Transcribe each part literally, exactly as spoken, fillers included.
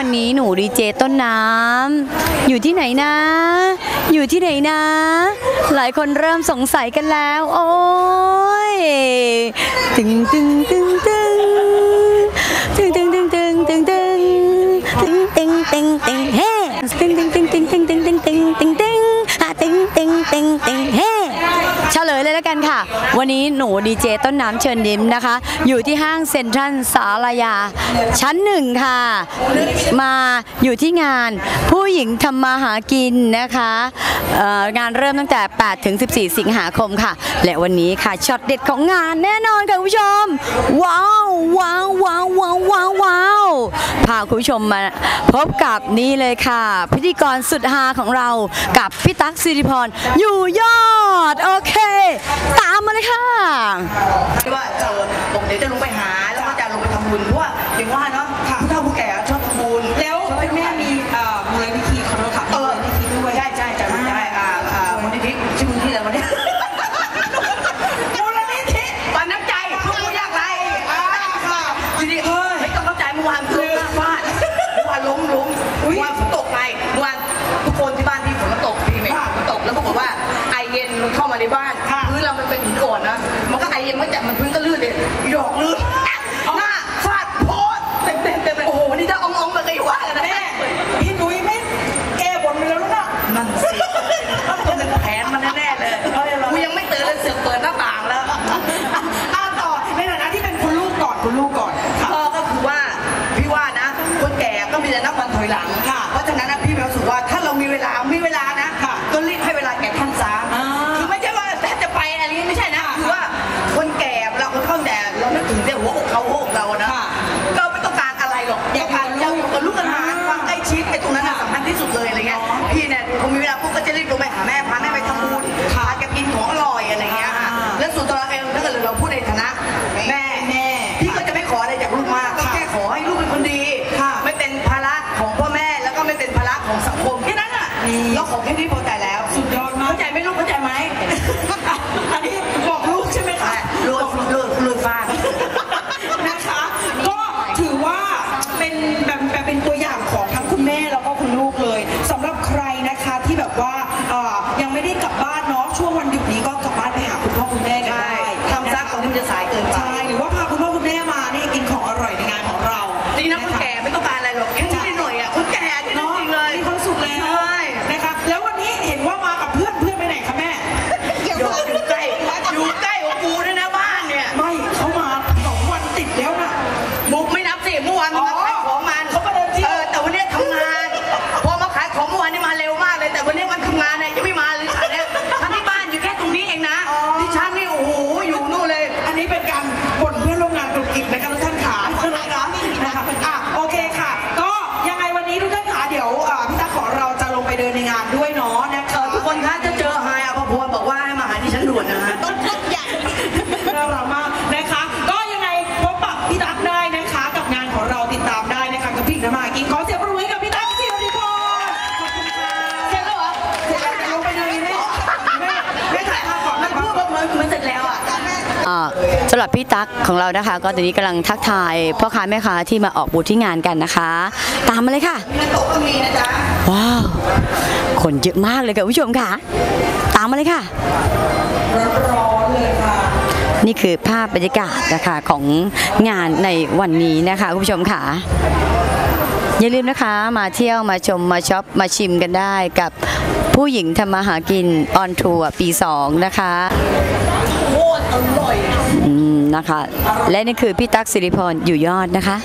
วันนี้หนูดีเจต้นน้ำอยู่ที่ไหนนะอยู่ที่ไหนนะหลายคนเริ่มสงสัยกันแล้วโอ้ยตึงตึงตึงตึงตึงตึงตึงตึงตึงตึงตึงตึงตึงตึงเฮ้ตึงตึงตึงตึงตึงตึงตึงตึงตึงตึงตึงตึงตึงตึงเฮ้เฉลยเลยแล้วกันค่ะวันนี้หนูดีเจต้นน้ำเชิญยิ้มนะคะอยู่ที่ห้างเซ็นทรัลศาลายาชั้นหนึ่งค่ะมาอยู่ที่งานผู้หญิงทำมาหากินนะคะงานเริ่มตั้งแต่แปดถึงสิบสี่สิงหาคมค่ะและวันนี้ค่ะช็อตเด็ดของงานแน่นอนค่ะคุณผู้ชมว้าวว้าวว้าวว้าวว้าวว้าวพาคุณผู้ชมมาพบกับนี่เลยค่ะพิธีกรสุดฮาของเรากับพี่ตั๊กสิริพรอยู่ยอดโอเคตามมาเลยค่ะว่าเออผมเดี๋ยวจะลงไปหาแล้วก็จะลงไปทำบุญเพราะว่าอย่างว่าเนาะผู้เฒ่าผู้แก่ชอบทำบุญแล้วแม่มีเอ่อมูลนิธิขอโทษค่ะมูลนิธิด้วยใช่ใช่จะได้อ่าอ่ามูลนิธิชื่อมูลนิธิอะไรวะเนี่ยมูลนิธิปันน้ำใจผู้ยากไร้อ่าค่ะทีนี้ไม่ต้องเข้าใจเมื่อวานคือฟาดเมื่อวานล้มล้มเมื่อวานฝนตกไงเมื่อวานทุกคนที่บ้านที่ฝนตกพี่เมย์ฝนตกแล้วปรากฏว่าไอเย็นมันเข้ามาในบ้านพื้นเรามันเป็นหินอ่อนนะมันก็ไอเย็นมันจะมันพื้นก็ลื่นเลยดอกลื่นหน้าฟาดโพดเต็มเต็มเต็มเลยโอ้โหนี่ถ้าอ่องๆมาเลยว่ากันนะแม่พี่นุ้ยไม่แก้บนไปแล้วลูกนะนั่นสิต้องเป็นแผนมันแน่ๆเลยกูยังไม่ตื่นเลยเสือกเปิดหน้าต่างแล้วอ่าต่อในฐานะที่เป็นคุณลูกก่อนคุณลูกก่อนก็ก็คือว่าพี่ว่านะคนแก่ก็มีแต่นับวันถอยหลังค่ะเพราะฉะนั้นนะพี่รู้สึกว่าถ้าเรามีเวลามีเวลานะก็รีบให้เวลาแก่ท่านซะคือไม่ใช่ว่าแต่จะไปอะไรนี้ไม่ใช่นะคือว่าคนแก่เราคนเข้าแก่เรานึกถึงแต่หัวอกเขาหัวอกเรานะก็ไม่ต้องการอะไรหรอกอยากการเราอยู่กับลูกกับหลานความใกล้ชิดไอ้ตรงนั้นสำคัญที่สุดเลยอะไรเงี้ยพี่เนี่ยคงมีเวลาปุ๊บก็จะรีบลงไปหาแม่พาแม่ไปทำบุญพาแกกินของอร่อยอะไรเงี้ยค่ะแล้วส่วนตัวเราเองถ้าเกิดเราพูดในฐานะแม่แม่พี่ก็จะไม่ขออะไรจากลูกมากก็แค่ขอให้ลูกเป็นคนดีไม่เป็นภาระของพ่อแม่แล้วก็ไม่เป็นภาระของสังคมแค่นั้นอ่ะเราขอแค่นี้พอใจแล้วสุดยอดมากเข้าใจไหมลูกเข้าใจไหมอันนี้บอกลูกใช่ไหมคะลูกลูกลูกฟ้านะคะก็ถือว่าเป็นแบบแบบเป็นตัวอย่างของทั้งคุณแม่แล้วก็คุณลูกเลยสำหรับใครนะคะที่แบบว่ายังไม่ได้กลับบ้านเนาะช่วงวันหยุดนี้ก็กลับบ้านไปหาคุณพ่อคุณแม่กันได้ทำซักของมันจะสายเกินไปหรือว่าพาคุณพ่อคุณแม่มานี่กินของอร่อยในงานของเรานี่นะคนแก่ไม่ต้องการอะไรหรอกแค่นิดหน่อยอ่ะคนแก่จริงๆเลยมีความสุขแล้วใช่นะคะแล้ววันนี้เห็นว่ามากับเพื่อนเพื่อนไปไหนคะแม่อยู่อยู่ใกล้อยู่ใกล้ของกูด้วยนะบ้านเนี่ยไม่เขามาสองวันติดแล้วนะบุกไม่นับสิเมื่อวานมาขายของมันเขาก็เดินที่เออแต่วันนี้ทำงานพอมาขายของเมื่อวานนี่มาเร็วมากเลยแต่วันนี้วันทำงานเนี่ยยังไม่มาเลยเนี่ยทั้งที่บ้านอยู่แค่ตรงนี้เองนะที่ชั้นนี่โอ้โหอยู่นู่นเลยอันนี้เป็นการบ่นเพื่อนร่วมงานกลุ่มอีกนะคะทุกท่านขานะคะนะคะอ่ะโอเคค่ะก็ยังไงวันนี้ทุกท่านขาเดี๋ยวพี่ตาขอเราจะลงไปเดินในงานด้วยเนาะนะคะทุกคนคะจะเจอไฮอาภพรบอกว่าให้มาหาที่ชั้นด่วนนะฮะต้นต้นใหญ่น่ารักมากนะคะก็ยังไงพบปะพี่ตั๊กได้นะคะกับงานของเราติดตามได้นะคะกับพี่น้ำมากินขอเสียงปรบมือกับพี่ตั๊กสิริพรขอบคุณค่ะเสร็จแล้วเหรอเสร็จแล้วจะลงไปเดินไหมไม่ถ่ายภาพก่อนมันพูดว่าเหมือนมันเสร็จแล้วอ่ะสำหรับพี่ตั๊กของเรานะคะก็ตอนนี้กำลังทักทายพ่อค้าแม่ค้าที่มาออกบูธที่งานกันนะคะตามมาเลยค่ะว้าวคนเยอะมากเลยค่ะผู้ชมค่ะตามมาเลยค่ะร้อนเลยค่ะนี่คือภาพบรรยากาศนะคะของงานในวันนี้นะคะคุณผู้ชมค่ะอย่าลืมนะคะมาเที่ยวมาชมมาช็อปมาชิมกันได้กับผู้หญิงทำมาหากินออนทัวร์ปีสองนะคะโคตรอร่อยนะคะและนี่คือพี่ตั๊กสิริพรอยู่ยอดนะคะ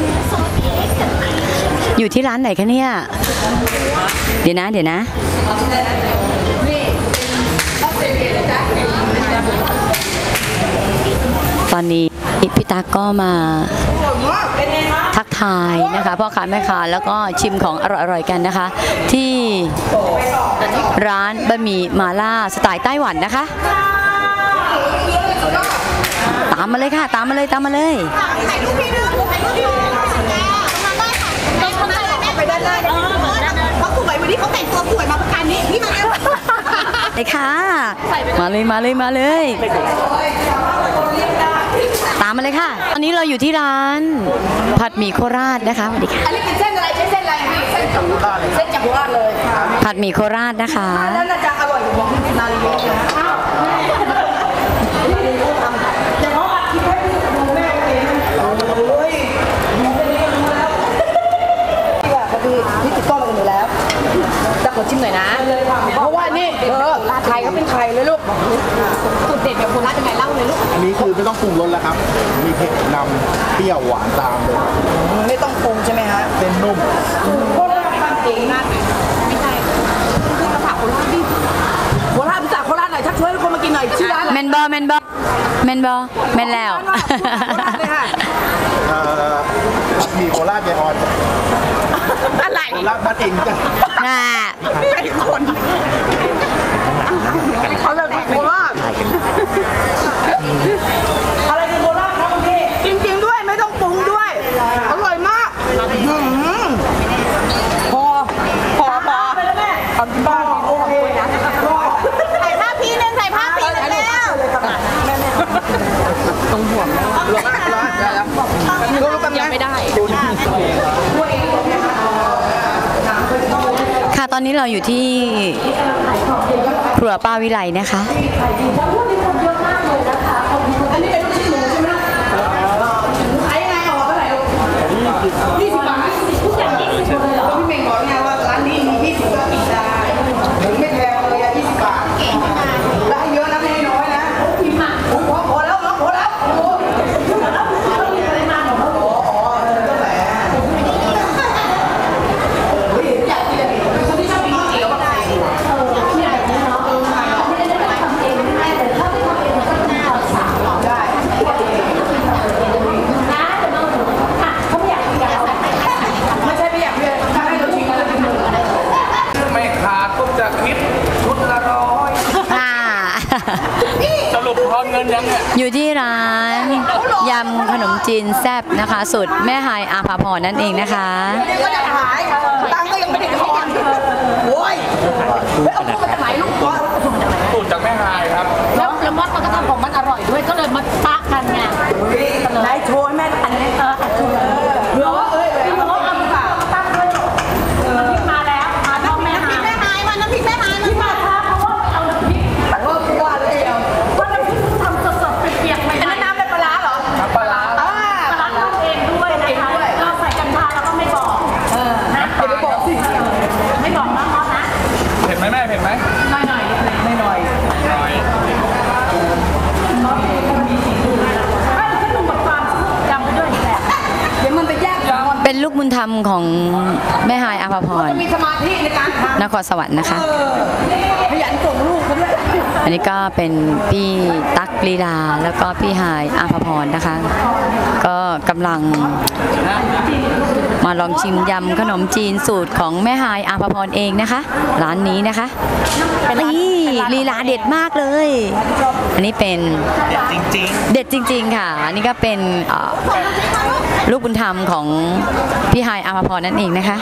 อยู่ที่ร้านไหนคะเนี่ยเดี๋ยวนะเดี๋ยวนะตอนนี้พี่ตั๊กก็มาทักทายนะคะพ่อค้าแม่ค้าแล้วก็ชิมของอร่อยๆกันนะคะที่ร้านบะหมี่มาล่าสไตล์ไต้หวันนะคะตามมาเลยค่ะตามมาเลยตามมาเลยไปด้านหน้าเพราะสวยวันนี้เขาแต่งตัวสวยมาประการนี้พี่มาเลยค่ะมาเลยมาเลยมาเลยตามมาเลยค่ะตอนนี้เราอยู่ที่ร้านผัดหมี่โคราชนะคะสวัสดีค่ะอันนี้เป็นเส้นอะไรใช่เส้นส้นอะไรพี่เส้นจากโคราชเลยเส้นจากโคราชเลยค่ะผัดหมี่โคราชนะคะแล้วน่าจะอร่อยกว่าของคุณนาลีเลยนะเดี๋ยวเขาอัดคลิปให้พี่ดูแม่เองโอ้ยดูเป็นเรื่องแล้วพี่อะพอดีพี่ติดกล้องกันอยู่แล้วจะขอชิมหน่อยนะเพราะว่านี่เออใครก็เป็นใครเลยลูกสูตรเด็ดแบบโคราชยังไงเล่าเลยลูกอันนี้คือไม่ต้องปรุงรสแล้วครับ มีเผ็ดนำเปรี้ยวหวานตามเลยครับไม่ต้องปรุงใช่ไหมฮะเส้นนุ่มโคราชทำเองนะไม่ใช่คือภาษาโคราชดิโคราชภาษาโคราชหน่อยชักชวนให้คนมากินหน่อยชื่อร้านอะไรแมนบอแมนบอแมนบอแมนแล้วโคราชเลยค่ะเอ่อผัดหมี่โคราชยายออนอะไรโคราชบ้านเองจ้ะน่าไอ้คนเขาเลยโคราชอะไรคือโคราชครับคุณพี่จริงๆด้วยไม่ต้องปรุงด้วยอร่อยมากพอพอพอไปแล้วแม่ทำที่บ้านโอเคนะใส่ผ้าพีนึงใส่ผ้าพีนึงแล้วตรงห่วงลงร้านแล้วยังไม่ได้ค่ะตอนนี้เราอยู่ที่ครัวป้าวิไลนะคะอันนี้เป็นลูกชิ้นหมูใช่ไหมขายยังไงออกเท่าไหร่ลูกยี่สิบบาททุกอย่างยี่สิบเลยเหรอพี่เมงบอกไงว่าร้านนี้มียี่สิบก็กินได้ถึงไม่แพงเลยอะยี่สิบบาทได้เยอะนะไม่น้อยนะพิมพ์มาพอพอแล้วน้องพอแล้วโอ้มีอะไรมาหรออ๋ออ๋อตั้งแต่เฮ้ยอยากกินอะไรคนที่ชอบกินก๋วยเตี๋ยวได้เออที่ไหนเนี่ยเนาะไม่ได้ได้ทำเองไม่ได้แต่ถ้าไม่ทำเองมันก็ต้องทำสามได้ ไม่ใช่ไม่อยากเรียนถ้าให้เราชิมแล้วกินหมูอะไรไม่ขาดก็จะคิดชุดละร้อยอ่าสรุปพอเงินยังเนี่ยอยู่ที่ร้านยำขนมจีนแซ่บนะคะสูตรแม่ฮายอาภาพรนั่นเองนะคะก็จะขายตังก็ยังไม่ได้ทอนโว้ยแล้วเอาพวกมาจากไหนลูกบอสสูตรจากแม่ฮายครับแล้วแล้วมอสมันก็ทำของมันอร่อยด้วยก็เลยมาปะกันไงไหนโชว์ให้แม่อันนี้เออเผื่อว่าเอ้ยเลยน้องเอาหรือเปล่าตั้งด้วยน้ำพริกมาแล้วมาน้ำแม่หายแม่หายมาน้ำพริกแม่หายมาที่มาช้าเพราะว่าไปเอาน้ำพริกโอ้กว่าเลยเดียวเพราะน้ำพริกทำสดๆเปียกๆใหม่อันนั้นน้ำเป็นปลาร้าเหรอน้ำปลาร้าอ่าๆปลาร้าทำเองด้วยนะคะเราใส่กัญชาแล้วก็ไม่บอกนะเดี๋ยวไปบอกสิไม่บอกนะมอสนะเผ็ดไหมแม่เผ็ดไหมหน่อยๆไม่หน่อยหน่อยถ้าขึ้นลงกับความจำไปด้วยนี่แหละเดี๋ยวมันไปแยกกันเป็นลูกบุญธรรมของแม่ฮายอาภาพรมีสมาธิในการทำนครสวรรค์นะคะขยันส่งลูกเขาด้วยอันนี้ก็เป็นพี่ตั๊กลีลาแล้วก็พี่ฮายอาภาพรนะคะ ก็กำลังมาลองชิมยำขนมจีนสูตรของแม่ฮายอาภาพรเองนะคะ ร้านนี้นะคะนี่ลีลาเด็ดมากเลย อันนี้เป็นเด็ดจริงๆค่ะ อันนี้ก็เป็นเอ่อลูกบุญธรรมของพี่ฮายอาภาพรนั่นเองนะคะ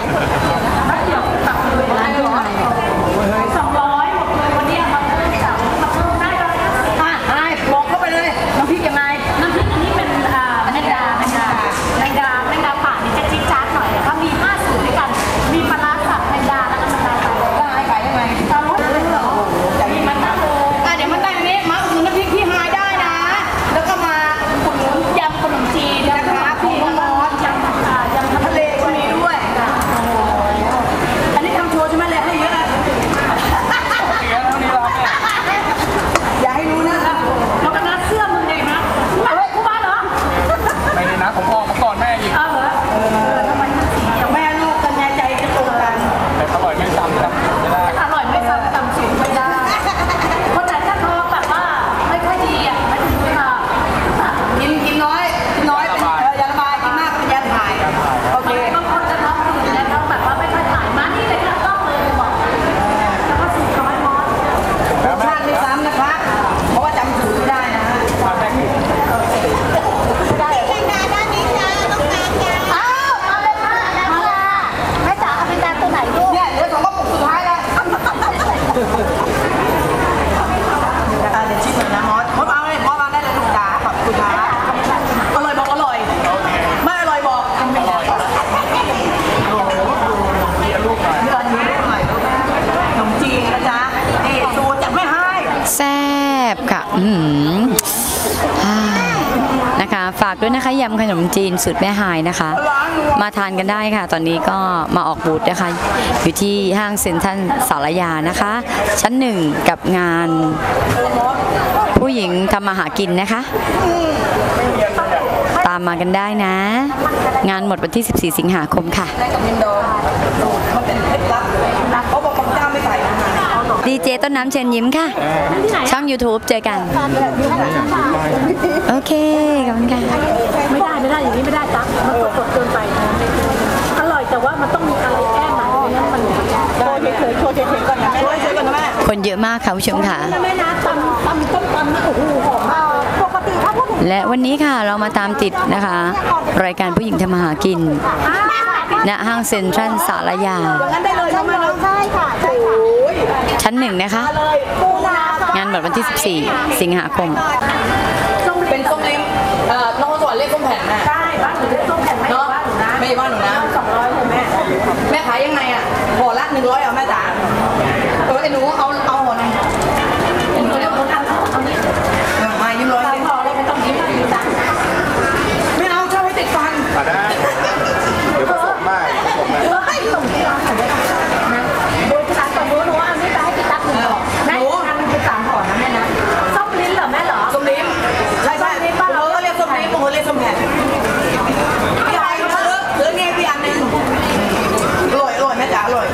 สองร้อยหมดเลยวันนี้มาเพิ่มจากมาเพิ่มได้แล้วนะอ่ะไอ้บอกเข้าไปเลยน้ำพริกยังไงน้ำพริกอันนี้เป็นอ่าแมงดาแมงดาแมงดาแมงดาป่านี่จะจี๊ดจ๊าดหน่อยนะคะมีห้าสูตรด้วยกัน มีปลาร้าสับแมงดาแล้วก็แมงดาป่าได้ขายยังไงตามรสเลยเหรอมีมันตั้งเลยอ่ะเดี๋ยวมาตั้งอย่างนี้มาอุดหนุนน้ำพริกพี่ฮายได้นะ แล้วก็มาอุดหนุนยำขนมจีนนะคะพี่มอสยำอ่ายำทะทะเลเลก็มีด้วย อันนี้ทำโชว์ใช่ไหมเลยให้เยอะนะด้วยนะคะยำขนมจีนสูตรแม่หายนะคะ มาทานกันได้ค่ะ ตอนนี้ก็มาออกบูธนะคะอยู่ที่ห้างเซ็นทรัลสารยานะคะ ชั้นหนึ่งกับงานผู้หญิงทำมาหากินนะคะ ตามมากันได้นะ งานหมดวันที่ สิบสี่ สิงหาคมค่ะได้กับมินโดสูตรเขาเป็นเคล็ดลับเขาบอกบางเจ้าไม่ใส่นะดีเจต้นน้ำเชิญยิ้มค่ะ ช่อง YouTube เจอกัน โอเค ขอบคุณค่ะไม่ได้ไม่ได้อย่างนี้ไม่ได้ตั๊กมันสดเกินไปอร่อยแต่ว่ามันต้องมีอะไรแก้มมาไม่งั้นมันโชว์เฉยๆโชว์เฉยๆก่อนนะแม่โชว์เฉยๆก่อนนะแม่คนเยอะมากค่ะผู้ชมค่ะแม่นะตำตำต้มตำนี่โอ้โหหอมมากปกติถ้าพูดถึงและวันนี้ค่ะเรามาตามติดนะคะ รายการผู้หญิงทำมาหากิน ณห้างเซ็นทรัลสารยางั้นได้เลยใช่ไหมใช่ค่ะใช่ค่ะชั้นหนึ่งนะคะปูนางานหมดวันที่ สิบสี่ สิงหาคมเป็นส้มลิ้มเอ่อนครสวรรค์เรียกส้มแผ่นแม่ใช่บ้านหนูเรียกส้มแผ่นไม่บ้านหนูนะไม่บ้านหนูนะสองร้อยเลยแม่แม่ขายยังไงอ่ะห่อละหนึ่งร้อยอ่ะแม่จ๋าเออไอ้หนูเอาเอาห่อหนึ่งไอ้หนูเรียกคนเอาเอานี้มายิ้มร้อยห่อแล้วไม่ต้องยิ้มไม่เอาชอบให้ติดฟันมาได้ เดี๋ยวผสมมากผสมมากเดี๋ยวให้ส่งที่ร้านหน่อยได้ไหมนะโดยร้านตอนนู้นหนูว่าไม่ไปให้พี่ตั๊กหนึ่งห่อแม่ทำมันเป็นสามห่อนะแม่นะส้มลิ้นเหรอแม่เหรอส้มลิ้มใช่ใช่เราก็เรียกส้มลิ้มบางคนเรียกส้มแผ่นพี่ชายเขาเลือกเลือกเนี่ยพี่อันนึงอร่อยอร่อยแม่จ๋าอร่อย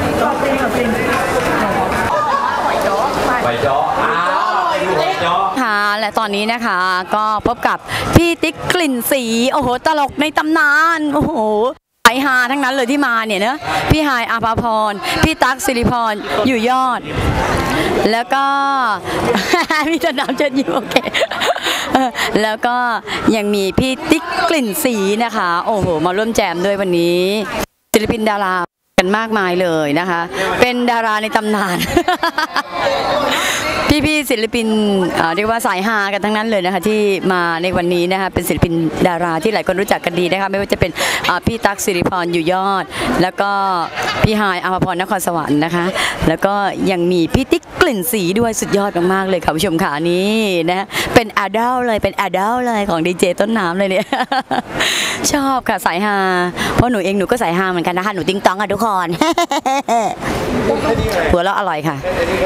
ไปเจาะอ้าวไปเจาะค่ะและตอนนี้นะคะก็พบกับพี่ติ๊กกลิ่นสีโอ้โหตลกในตำนานโอ้โหไอฮาทั้งนั้นเลยที่มาเนี่ยเนอะพี่ฮายอาภาพรพี่ตั๊กสิริพรอยู่ยอด แล้วก็ พี่ต้นน้ำเชิญยิ้มโอเคเออแล้วก็ยังมีพี่ติ๊กกลิ่นสีนะคะโอ้โหมาร่วมแจมด้วยวันนี้ศิลปินดารากันมากมายเลยนะคะ เป็นดาราในตำนาน พี่ๆศิลปินเอ่อเรียกว่าสายฮากันทั้งนั้นเลยนะคะที่มาในวันนี้นะคะเป็นศิลปินดาราที่หลายคนรู้จักกันดีนะคะไม่ว่าจะเป็นเอ่อพี่ตั๊กสิริพรอยู่ยอด แล้วก็พี่ฮายอาภพรนครสวรรค์นะคะ แล้วก็ยังมีพี่ติ๊กกลิ่นสีด้วยสุดยอดมากๆเลยค่ะผู้ชมค่ะนี่นะเป็นไอดอลเลยเป็นไอดอลเลยของดีเจต้นน้ำเลยเนี่ย ชอบค่ะสายฮาเพราะหนูเองหนูก็สายฮาเหมือนกันนะคะหนูติ๊งต้องค่ะทุกคน หัวเราะอร่อยค่ะ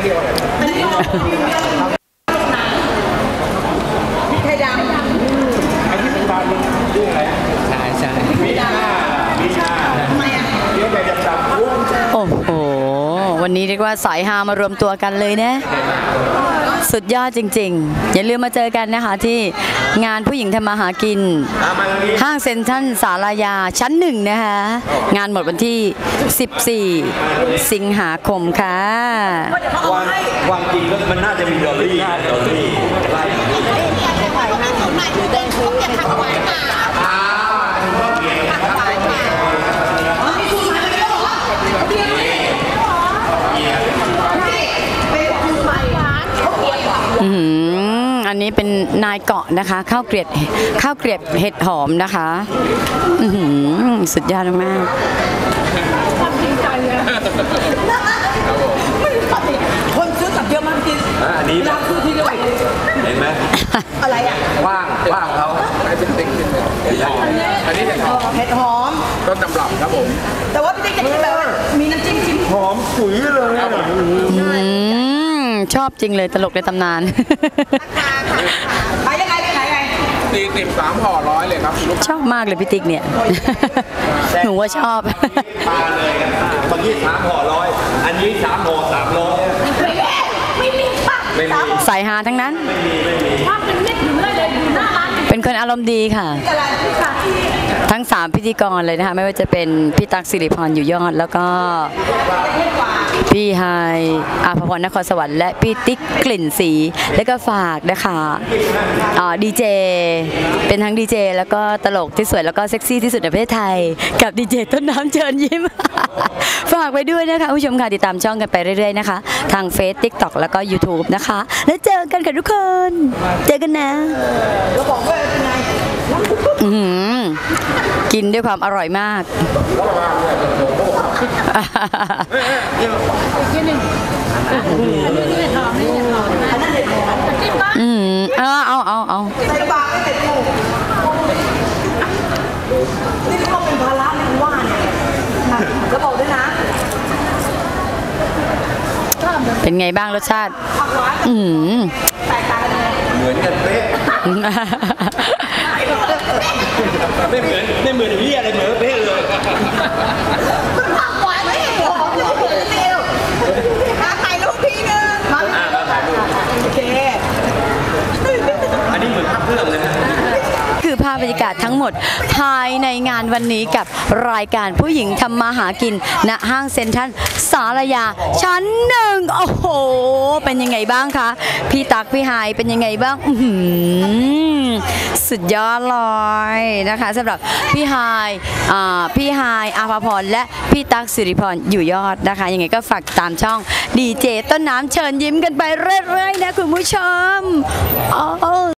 ไข่ดำไอ้ที่เป็นปลาเป็นชื่ออะไรใช่ใช่มีหน้ามีหน้าทำไมอ่ะเรียกแต่ดำดำวุ้นโอ้โห วันนี้เรียกว่าสายฮามารวมตัวกันเลยนะ สุดยอดจริงๆ อย่าลืมมาเจอกันนะคะที่งานผู้หญิงทำมาหากิน ห้างเซ็นทรัลสารยาชั้นหนึ่งนะคะ งานหมดวันที่ สิบสี่ สิงหาคมค่ะความความจริงแล้วมันน่าจะมีดอลลี่ดอลลี่ไล่อืมอันนี้เป็นนายเกาะนะคะข้าวเกลียบข้าวเกลียบเห็ดหอมนะคะอือหือสุดยอดมากคนซื้อกลับเยอะมากจริงอ่ะอันนี้ราคาคือที่ด้วยเห็นไหมอะไรอ่ะว่างว่างเขาให้เป็นติ๊กอันนี้เป็นของเห็ดหอมต้นตำรับครับผมแต่ว่าพี่ติ๊กจะกินแบบว่ามีน้ำจิ้มจิ้มหอมปุ๋ยเลยอ่ะๆอืมชอบจริงเลยตลกในตำนานขายยังไงขายยังไงตีติบสามห่อร้อยเลยครับลูกชอบมากเลยพี่ติ๊กเนี่ย หนูว่าชอบมาเลยกันบางทีสามห่อร้อยอันนี้สามห่อสามร้อยไม่มีปะไม่มีสายฮาทั้งนั้นภาพเป็นเม็ดอยู่เลยเลยอยู่หน้าร้านเป็นคนอารมณ์ดีค่ะ ทั้งสามพิธีกรเลยนะคะไม่ว่าจะเป็นพี่ตั๊กสิริพรอยู่ยอด แล้วก็พี่ไฮายอาภพรนครสวรรค์และพี่ติ๊กกลิ่นสีแล้วก็ฝากนะคะดีเจเป็นทั้งดีเจแล้วก็ตลกที่สวยแล้วก็เซ็กซี่ที่สุดในประเทศไทย กับดีเจต้นน้ำเชิญยิ้ม ฝากไว้ด้วยนะคะผู้ชมค่ะติดตามช่องกันไปเรื่อยๆนะคะทางเฟซติ๊กต็อกแล้วก็ YouTube นะคะ แล้วเจอกันค่ะทุกคนเจอกันนะเราบอกว่าเป็นไงอื้อหือกินด้วยความอร่อยมาก อืมเอาเอาเอาเอาใส่ปากไม่เสร็จกูนี่ก็เป็นภาระนี่ว่าเนี่ยแล้วบอกด้วยนะเป็นไงบ้างรสชาติ อืมแตกต่างกันยังไงเหมือนกันเป๊ะไม่เหมือนไม่เหมือนเฮียอะไรเหมือนเป๊ะเลยมันผักหวานไม่เห็นหรอเดี๋ยวเดี๋ยวเร็วมาถ่ายรูปทีนึงมาถ่ายรูปโอเคอันนี้เหมือนภาพเรื่องเลยนะคือภาพบรรยากาศทั้งหมดภายในงานวันนี้กับรายการผู้หญิงทำมาหากินณห้างเซ็นทรัลสารยาชั้นหนึ่งโอ้โหเป็นยังไงบ้างคะพี่ตักพี่ไฮายเป็นยังไงบ้างอื้อหือสุดยอดเลยนะคะสำหรับพี่ไฮายอ่าพี่ไฮายอาภาพรและพี่ตักสิริพรอยู่ยอดนะคะยังไงก็ฝากตามช่องดีเจต้นน้ำเชิญยิ้มกันไปเรื่อยๆนะคุณผู้ชมอ๋อ